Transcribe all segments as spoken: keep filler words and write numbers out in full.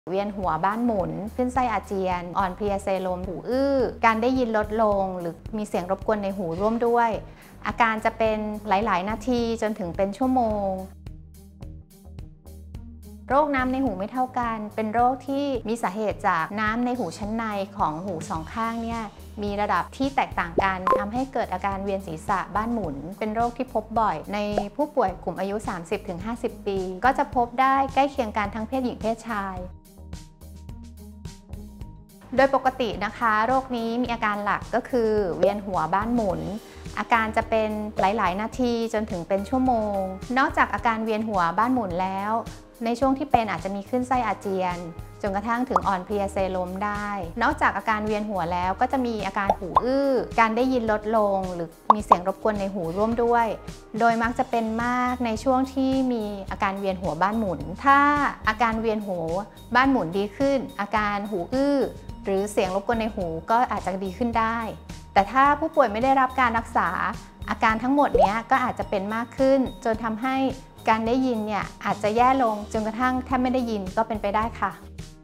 เวียนหัวบ้านหมุนขึ้นไส้อาเจียนอ่อนเพลียเซลมหูอื้อการได้ยินลดลงหรือมีเสียงรบกวนในหูร่วมด้วยอาการจะเป็นหลายๆนาทีจนถึงเป็นชั่วโมงโรคน้ำในหูไม่เท่ากันเป็นโรคที่มีสาเหตุจากน้ำในหูชั้นในของหูสองข้างเนี่ยมีระดับที่แตกต่างกันทำให้เกิดอาการเวียนศีรษะบ้านหมุนเป็นโรคที่พบบ่อยในผู้ป่วยกลุ่มอายุ สามสิบถึงห้าสิบ ปีก็จะพบได้ใกล้เคียงกันทั้งเพศหญิงเพศชายโดยปกตินะคะโรคนี้มีอาการหลักก็คือเวียนหัวบ้านหมุนอาการจะเป็นหลายๆนาทีจนถึงเป็นชั่วโมงนอกจากอาการเวียนหัวบ้านหมุนแล้วในช่วงที่เป็นอาจจะมีขึ้นไส้อาเจียนจนกระทั่งถึงอ่อนเพลียเซลมได้นอกจากอาการเวียนหัวแล้วก็จะมีอาการหูอื้อการได้ยินลดลงหรือมีเสียงรบกวนในหูร่วมด้วยโดยมักจะเป็นมากในช่วงที่มีอาการเวียนหัวบ้านหมุนถ้าอาการเวียนหัวบ้านหมุนดีขึ้นอาการหูอื้อหรือเสียงรบกวนในหูก็อาจจะดีขึ้นได้แต่ถ้าผู้ป่วยไม่ได้รับการรักษาอาการทั้งหมดนี้ก็อาจจะเป็นมากขึ้นจนทำให้การได้ยินเนี่ยอาจจะแย่ลงจนกระทั่งแทบไม่ได้ยินก็เป็นไปได้ค่ะ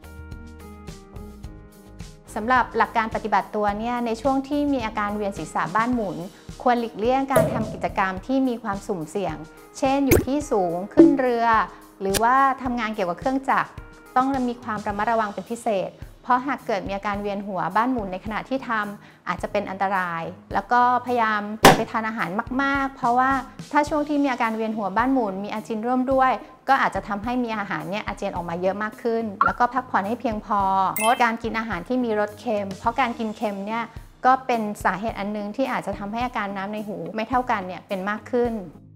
สำหรับหลักการปฏิบัติตัวเนี่ยในช่วงที่มีอาการเวียนศีรษะบ้านหมุนควรหลีกเลี่ยงการทำกิจกรรมที่มีความสุ่มเสี่ยงเช่นอยู่ที่สูงขึ้นเรือหรือว่าทำงานเกี่ยวกับเครื่องจักรต้องมีความระมัดระวังเป็นพิเศษเพราะหากเกิดมีอาการเวียนหัวบ้านหมุนในขณะที่ทำอาจจะเป็นอันตรายแล้วก็พยายามอย่าไปทานอาหารมากๆเพราะว่าถ้าช่วงที่มีอาการเวียนหัวบ้านหมุนมีอาเจียนร่วมด้วยก็อาจจะทำให้มีอาหารเนี่ยอาเจียนออกมาเยอะมากขึ้นแล้วก็พักผ่อนให้เพียงพองดการกินอาหารที่มีรสเค็มเพราะการกินเค็มเนี่ยก็เป็นสาเหตุอันนึงที่อาจจะทำให้อาการน้ำในหูไม่เท่ากันเนี่ยเป็นมากขึ้น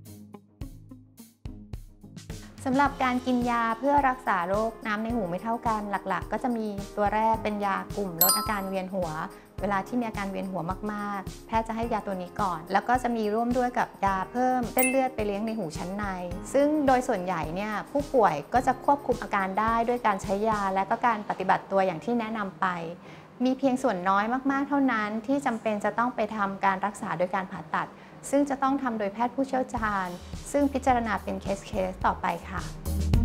สำหรับการกินยาเพื่อรักษาโรคน้ำในหูไม่เท่ากันหลักๆก็จะมีตัวแรกเป็นยากลุ่มลดอาการเวียนหัวเวลาที่มีอาการเวียนหัวมากๆแพทย์จะให้ยาตัวนี้ก่อนแล้วก็จะมีร่วมด้วยกับยาเพิ่มเส้นเลือดไปเลี้ยงในหูชั้นในซึ่งโดยส่วนใหญ่เนี่ยผู้ป่วยก็จะควบคุมอาการได้ด้วยการใช้ยาและก็การปฏิบัติตัวอย่างที่แนะนำไปมีเพียงส่วนน้อยมากๆเท่านั้นที่จำเป็นจะต้องไปทำการรักษาโดยการผ่าตัดซึ่งจะต้องทำโดยแพทย์ผู้เชี่ยวชาญซึ่งพิจารณาเป็นเคสๆต่อไปค่ะ